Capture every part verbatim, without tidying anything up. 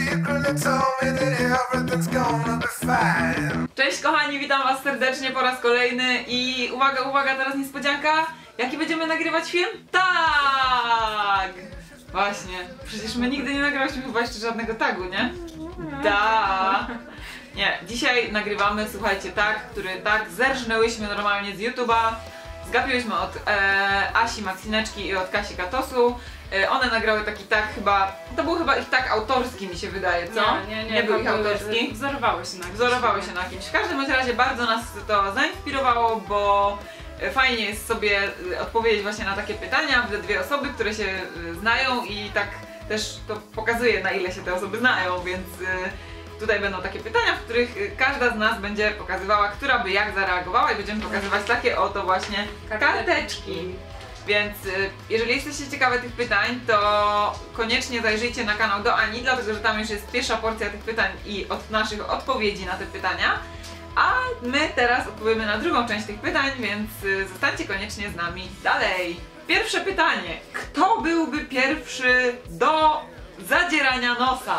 Cześć kochani, witam was serdecznie po raz kolejny i uwaga, uwaga, teraz niespodzianka. Jaki będziemy nagrywać film? Tak! Właśnie, przecież my nigdy nie nagrałyśmy chyba jeszcze żadnego tagu, nie? Da. Nie, dzisiaj nagrywamy, słuchajcie, tag, który tak zerżnęłyśmy normalnie z YouTube'a. Zgapiłyśmy od e, Asi Maksineczki i od Kasi Katosu. E, one nagrały taki tag chyba, to był chyba ich tag autorski, mi się wydaje, co? Nie, nie, nie, nie był ich autorski. Wzorowały się na kimś. Wzorowały się na kimś. W każdym razie bardzo nas to zainspirowało, bo fajnie jest sobie odpowiedzieć właśnie na takie pytania w dwie osoby, które się znają i tak też to pokazuje, na ile się te osoby znają, więc tutaj będą takie pytania, w których każda z nas będzie pokazywała, która by jak zareagowała i będziemy pokazywać takie oto właśnie karteczki. Więc jeżeli jesteście ciekawe tych pytań, to koniecznie zajrzyjcie na kanał do Ani, dlatego że tam już jest pierwsza porcja tych pytań i od naszych odpowiedzi na te pytania. A my teraz odpowiemy na drugą część tych pytań, więc zostańcie koniecznie z nami dalej. Pierwsze pytanie. Kto byłby pierwszy do zadzierania nosa?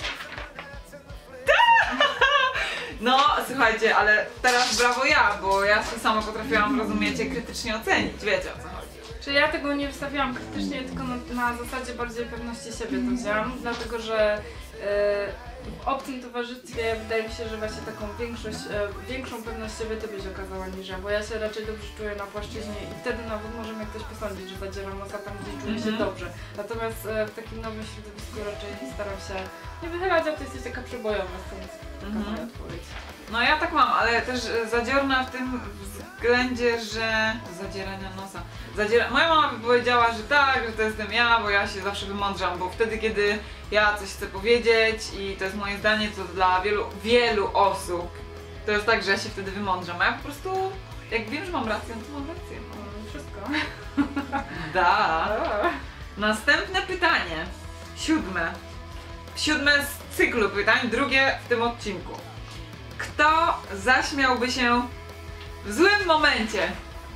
No, słuchajcie, ale teraz brawo ja, bo ja się sama potrafiłam, rozumiecie, krytycznie ocenić. Wiecie, o co chodzi. Czy ja tego nie wstawiałam krytycznie, tylko na, na zasadzie bardziej pewności siebie to wzięłam, dlatego że yy, w obcym towarzystwie wydaje mi się, że właśnie taką większość, yy, większą pewność siebie ty byś okazała niż ja, bo ja się raczej dobrze czuję na płaszczyźnie i wtedy nawet może mnie ktoś posądzić, że zadzieram nosa tam, gdzie czuję się Mhm. dobrze. Natomiast yy, w takim nowym środowisku raczej staram się nie wychylać, a ty jesteś taka przebojowa, stąd taka Mhm. moja odpowiedź. No ja tak mam, ale też zadziorna w tym względzie, że... Zadzierania nosa. Zadziera... Moja mama by powiedziała, że tak, że to jestem ja, bo ja się zawsze wymądrzam, bo wtedy, kiedy ja coś chcę powiedzieć i to jest moje zdanie, to dla wielu, wielu osób to jest tak, że ja się wtedy wymądrzam, a ja po prostu, jak wiem, że mam rację, to mam rację. No. No, wszystko. Da. Następne pytanie. Siódme. Siódme z cyklu pytań, drugie w tym odcinku. Kto zaśmiałby się w złym momencie?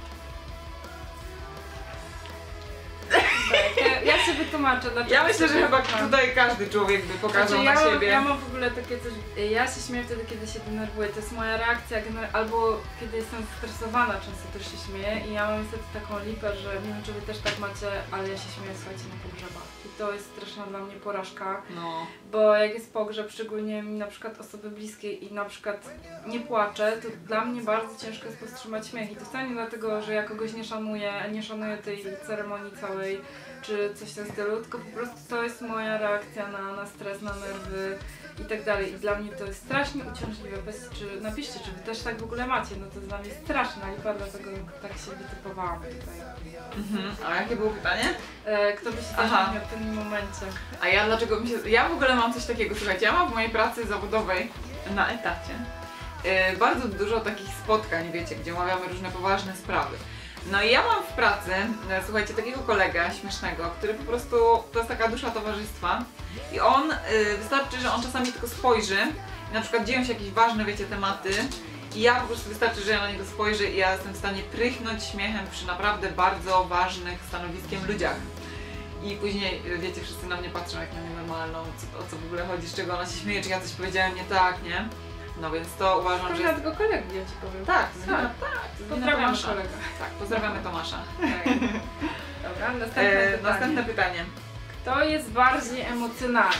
Tak, ja się wytłumaczę, dlaczego. Ja myślę, że chyba tak. tutaj każdy człowiek by pokazał Znaczy, na ja, siebie. ja mam w ogóle takie coś, ja się śmieję wtedy, kiedy się denerwuję, to jest moja reakcja, albo kiedy jestem stresowana, często też się śmieję i ja mam niestety taką lipę, że nie wiem, czy wy też tak macie, ale ja się śmieję, słuchajcie, na pogrzebach i to jest straszna dla mnie porażka, No. bo jak jest pogrzeb, szczególnie mi na przykład osoby bliskie i na przykład nie płaczę, to dla mnie bardzo ciężko jest powstrzymać śmiech i to wcale nie dlatego, że ja kogoś nie szanuję, nie szanuję tej ceremonii całej, czy coś w tym stylu, tylko po prostu to jest moja reakcja na, na stres, na nerwy i tak dalej. I dla mnie to jest strasznie uciążliwe. Bez, czy napiszcie, czy wy też tak w ogóle macie, no to jest dla mnie straszna lipa, dlatego tak się wytypowałam tutaj. Mhm. A jakie było pytanie? E, kto by się Aha. zaśmiał w tym momencie? A ja dlaczego mi się... Ja w ogóle mam coś takiego, słuchajcie, ja mam w mojej pracy zawodowej na etacie yy, bardzo dużo takich spotkań, wiecie, gdzie omawiamy różne poważne sprawy. No i ja mam w pracy, słuchajcie, takiego kolegę śmiesznego, który po prostu, to jest taka dusza towarzystwa i on, y, wystarczy, że on czasami tylko spojrzy i na przykład dzieją się jakieś ważne, wiecie, tematy i ja po prostu wystarczy, że ja na niego spojrzę i ja jestem w stanie prychnąć śmiechem przy naprawdę bardzo ważnych stanowiskiem ludziach. I później, wiecie, wszyscy na mnie patrzą jak na nienormalną, co, o co w ogóle chodzi, z czego ona się śmieje, czy ja coś powiedziałem nie tak, nie? No więc to uważam, To że... ja tylko kolegi, ja ci powiem. Tak, tak, tak. Pozdrawiam Tomasza. kolega. Tak, pozdrawiamy Tomasza. Dobra, następne, E, pytanie. następne pytanie. Kto jest bardziej emocjonalny?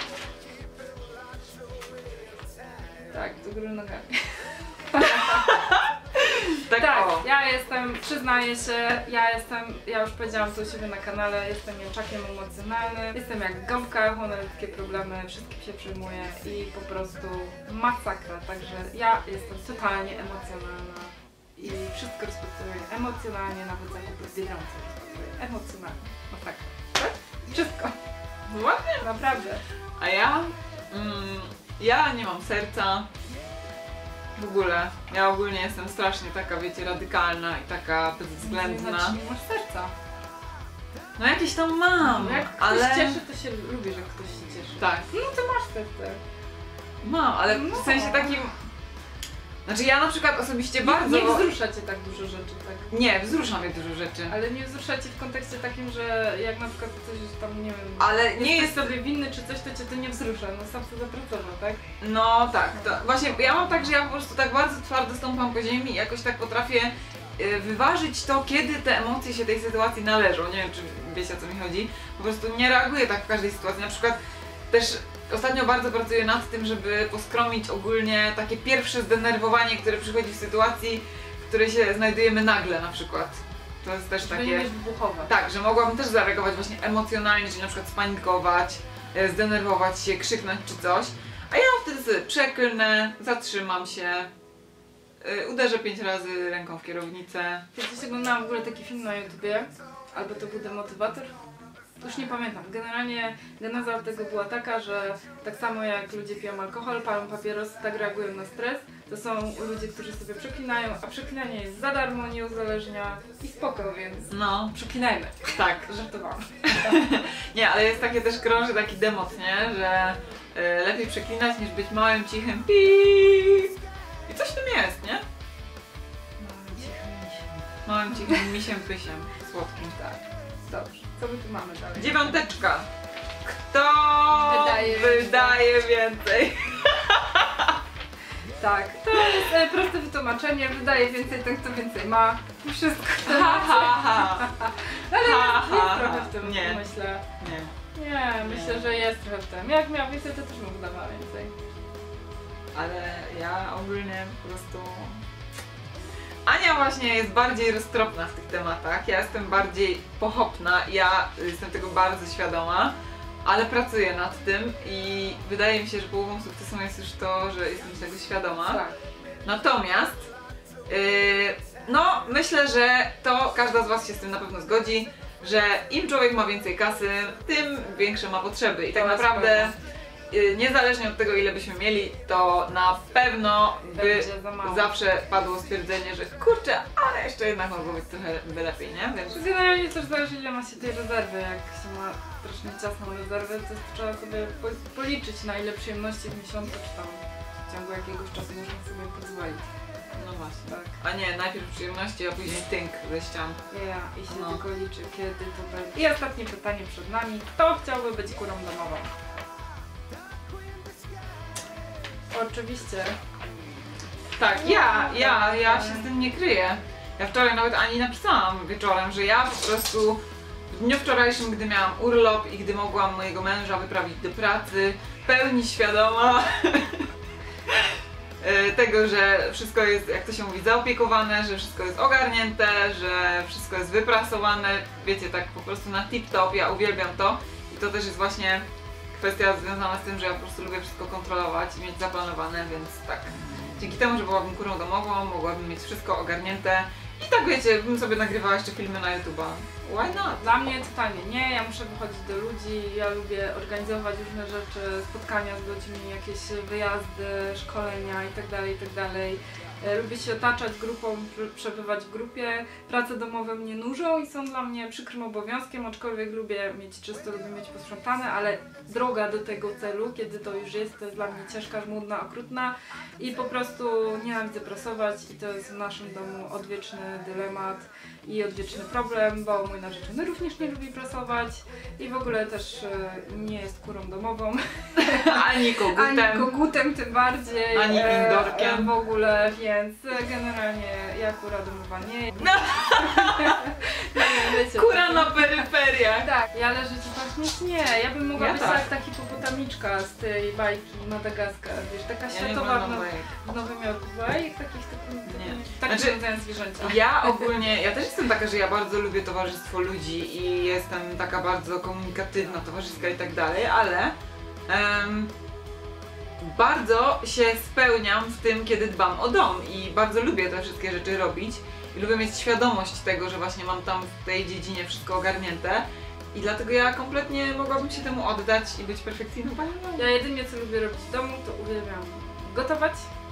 Tak, do góry nogami. Tak, Tak, o. ja jestem, przyznaję się, ja jestem, ja już powiedziałam to u siebie na kanale, jestem mięczakiem emocjonalnym, jestem jak gąbka, mam nawet takie problemy, wszystkim się przejmuję i po prostu masakra, także ja jestem totalnie emocjonalna i wszystko rozpatruję emocjonalnie, nawet zakupy w Biedronce rozpatruję emocjonalnie, masakra, tak? Wszystko, Ładnie. naprawdę. A ja? Mm, ja nie mam serca. W ogóle. Ja ogólnie jestem strasznie taka, wiecie, radykalna i taka bezwzględna. Znaczy, nie masz serca. No jakieś tam mam, Jak ktoś ale... cieszy, to się lubi, że ktoś się cieszy. Tak, No to masz serce. mam, ale No. w sensie takim... Znaczy ja na przykład osobiście bardzo... Nie wzrusza cię tak dużo rzeczy, tak? Nie, wzrusza mnie dużo rzeczy. Ale nie wzrusza cię w kontekście takim, że jak na przykład coś tam, nie wiem... Ale nie jest sobie winny czy coś, to cię to nie wzrusza, no sam to zapracował, tak? No tak, to właśnie ja mam tak, że ja po prostu tak bardzo twardo stąpam po ziemi i jakoś tak potrafię y, wyważyć to, kiedy te emocje się tej sytuacji należą. Nie wiem, czy wiecie, o co mi chodzi. Po prostu nie reaguję tak w każdej sytuacji. Na przykład też ostatnio bardzo pracuję nad tym, żeby poskromić ogólnie takie pierwsze zdenerwowanie, które przychodzi w sytuacji, w której się znajdujemy nagle na przykład. To jest też Żeby takie... nie być wybuchowa. Tak, że mogłabym też zareagować właśnie emocjonalnie, czyli na przykład spanikować, e, zdenerwować się, krzyknąć czy coś. A ja wtedy sobie przeklnę, zatrzymam się, y, uderzę pięć razy ręką w kierownicę. Kiedyś oglądałam w ogóle taki film na YouTubie, albo to był demotywator. Już nie pamiętam. Generalnie geneza tego była taka, że tak samo jak ludzie piją alkohol, palą papierosy, tak reagują na stres. To są ludzie, którzy sobie przeklinają, a przeklinanie jest za darmo, nie uzależnia i spoko, więc No, przeklinajmy. tak. Żartowałam. Nie, ale jest takie też krąży taki demot, nie? Że y, lepiej przeklinać niż być małym, cichym pip. I coś w tym jest, nie? Małym, cichym misiem, pysiem, słodkim. Tak. Dobrze. Co my tu mamy dalej? Dziewiąteczka. Kto Wydaje wydaje więcej? Tak, to jest e, proste wytłumaczenie. Wydaje więcej ten, kto więcej ma. Wszystko w Ha, temacie. ha, ha. Ale Ha, jest ha, trochę ha. w tym, Nie. myślę. Nie. Nie, myślę, że jest trochę w tym. Jak miał więcej, to też mógł dawać więcej. Ale ja ogólnie po prostu... Ania właśnie jest bardziej roztropna w tych tematach, ja jestem bardziej pochopna, ja jestem tego bardzo świadoma, ale pracuję nad tym i wydaje mi się, że połową sukcesu jest już to, że jestem tego świadoma. Tak. Natomiast, yy, no myślę, że to każda z Was się z tym na pewno zgodzi, że im człowiek ma więcej kasy, tym większe ma potrzeby i tak To jest naprawdę yy, niezależnie od tego, ile byśmy mieli, to na pewno by Będzie za mało. zawsze padło stwierdzenie, że kurczę, ale jeszcze jednak mogło być trochę by lepiej, nie? Więc Generalnie też zależy, ile ma się tej rezerwy. Jak się ma strasznie ciasną rezerwę, to trzeba sobie po- policzyć, na ile przyjemności w miesiącu czy tam w ciągu jakiegoś czasu można sobie pozwolić. no właśnie. Tak. A nie, najpierw przyjemności, a później tynk ze ścian. Ja, i się No. tylko liczy, kiedy to będzie. I ostatnie pytanie przed nami. Kto chciałby być kurą domową? Oczywiście. Tak, ja, ja, ja się z tym nie kryję. Ja wczoraj nawet Ani napisałam wieczorem, że ja po prostu w dniu wczorajszym, gdy miałam urlop i gdy mogłam mojego męża wyprawić do pracy, w pełni świadoma e, tego, że wszystko jest, jak to się mówi, zaopiekowane, że wszystko jest ogarnięte, że wszystko jest wyprasowane, wiecie, tak po prostu na tip-top, ja uwielbiam to i to też jest właśnie kwestia związana z tym, że ja po prostu lubię wszystko kontrolować i mieć zaplanowane, więc tak. Dzięki temu, że byłabym kurą domową, mogłabym mieć wszystko ogarnięte i tak wiecie, bym sobie nagrywała jeszcze filmy na YouTube'a. Why not? Dla mnie totalnie nie, ja muszę wychodzić do ludzi, ja lubię organizować różne rzeczy, spotkania z ludźmi, jakieś wyjazdy, szkolenia itd., itd. E, Lubię się otaczać grupą, pr- przebywać w grupie, prace domowe mnie nużą i są dla mnie przykrym obowiązkiem, aczkolwiek lubię mieć czysto, lubię mieć posprzątane, ale droga do tego celu, kiedy to już jest, to jest dla mnie ciężka, żmudna, okrutna i po prostu nienawidzę prasować i to jest w naszym domu odwieczny dylemat i odwieczny problem, bo mój narzeczony również nie lubi prasować i w ogóle też e, nie jest kurą domową, Ani kogutem. ani kogutem tym bardziej, Ani e, indorkiem. e, w ogóle, więc e, generalnie ja kura domowa nie. No. nie wiecie, Kura to- na peryferiach. Tak, ja leżę ci pachnieć? Nie, ja bym mogła Ja być tak. jak ta hipopotamiczka z tej bajki Madagaskar, wiesz, taka Ja nie światowa w, mam now- bajek. w Nowym Jorku była i takich Nie. takich tak Znaczy, rozwiązują zwierzęcia. Ja ogólnie, ja też jestem taka, że ja bardzo lubię towarzystwo ludzi i jestem taka bardzo komunikatywna, towarzyska i tak dalej, ale em, bardzo się spełniam w tym, kiedy dbam o dom i bardzo lubię te wszystkie rzeczy robić i lubię mieć świadomość tego, że właśnie mam tam w tej dziedzinie wszystko ogarnięte i dlatego ja kompletnie mogłabym się temu oddać i być perfekcyjną panią. Ja jedynie co lubię robić w domu, to uwielbiam gotować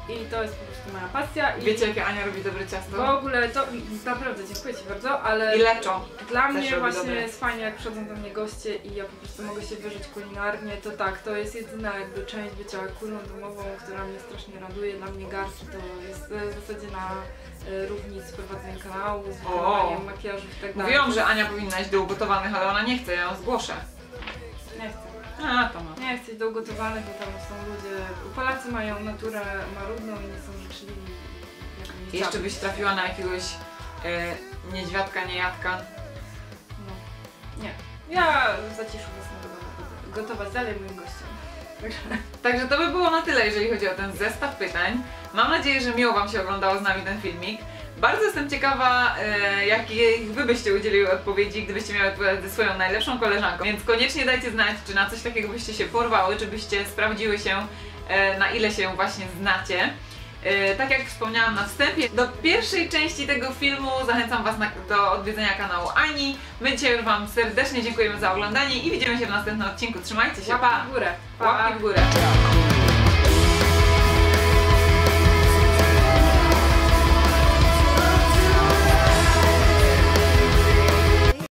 i to jest po prostu moja pasja. I Wiecie, jakie Ania robi dobre ciasto? w ogóle to naprawdę dziękuję Ci bardzo, ale I leczo. dla Też mnie robi właśnie dobre. jest fajnie, jak przychodzą do mnie goście i ja po prostu mogę się wyżyć kulinarnie, to tak, to jest jedyna jakby część bycia królą domową, która mnie strasznie raduje. Dla mnie garki to jest w zasadzie na e, równi z prowadzeniem kanału, z wykonywaniem makijażu i tak dalej. Mówiłam, że Ania powinna iść do ugotowanych, ale ona nie chce, ja ją zgłoszę. Nie chcę. A, to ma. Nie chcę iść do ugotowanych, bo tam są ludzie, Polacy mają naturę marudną i nie są życzliwi. jak nie Jeszcze chciałabym. byś trafiła na jakiegoś e, niedźwiadka, niejadka. No. Nie. Ja zaciszę własnego gotować dalej moim gościom. Także to by było na tyle, jeżeli chodzi o ten zestaw pytań. Mam nadzieję, że miło Wam się oglądało z nami ten filmik. Bardzo jestem ciekawa, e, jakich Wy byście udzieliły odpowiedzi, gdybyście miały odpowiadać ze swoją najlepszą koleżanką. Więc koniecznie dajcie znać, czy na coś takiego byście się porwały, czy byście sprawdziły się, e, na ile się właśnie znacie. E, tak jak wspomniałam na wstępie, do pierwszej części tego filmu zachęcam Was na, do odwiedzenia kanału Ani. My dzisiaj już Wam serdecznie dziękujemy za oglądanie i widzimy się w następnym odcinku. Trzymajcie się, pa! Łapki w górę. Łapki w górę!